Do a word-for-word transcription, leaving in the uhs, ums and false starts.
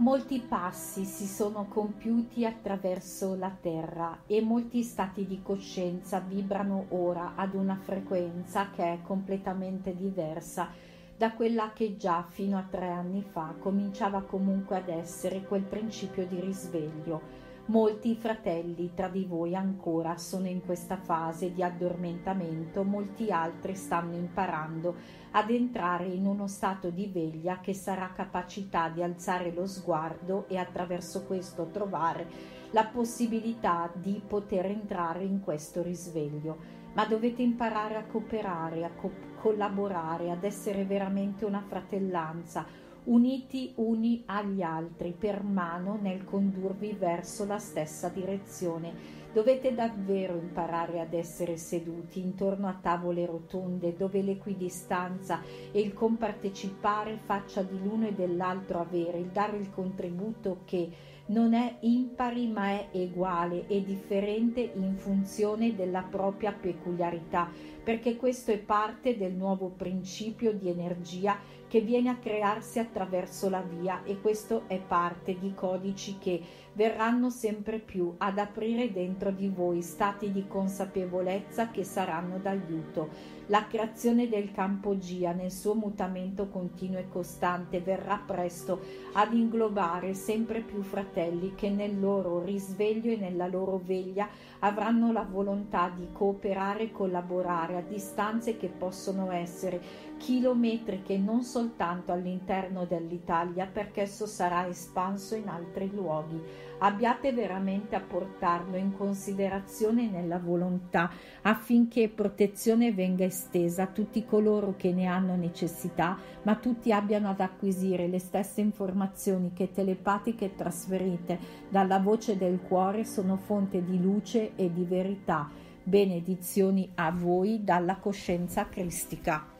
Molti passi si sono compiuti attraverso la terra e molti stati di coscienza vibrano ora ad una frequenza che è completamente diversa da quella che già fino a tre anni fa cominciava comunque ad essere quel principio di risveglio. Molti fratelli tra di voi ancora sono in questa fase di addormentamento, molti altri stanno imparando ad entrare in uno stato di veglia che sarà capacità di alzare lo sguardo e attraverso questo trovare la possibilità di poter entrare in questo risveglio. Ma dovete imparare a cooperare, a co- collaborare, ad essere veramente una fratellanza, uniti uni agli altri per mano nel condurvi verso la stessa direzione. Dovete davvero imparare ad essere seduti intorno a tavole rotonde dove l'equidistanza e il compartecipare faccia di l'uno e dell'altro avere, il dare il contributo che non è impari ma è uguale e differente in funzione della propria peculiarità, perché questo è parte del nuovo principio di energia che viene a crearsi attraverso la via, e questo è parte di codici che verranno sempre più ad aprire dentro di voi stati di consapevolezza che saranno d'aiuto. La creazione del campo Gia nel suo mutamento continuo e costante verrà presto ad inglobare sempre più fratelli che nel loro risveglio e nella loro veglia avranno la volontà di cooperare e collaborare a distanze che possono essere chilometriche non soltanto all'interno dell'Italia, perché esso sarà espanso in altri luoghi. Abbiate veramente a portarlo in considerazione nella volontà affinché protezione venga estesa a tutti coloro che ne hanno necessità, ma tutti abbiano ad acquisire le stesse informazioni che telepatiche trasferite dalla voce del cuore sono fonte di luce e di verità. Benedizioni a voi dalla coscienza cristica.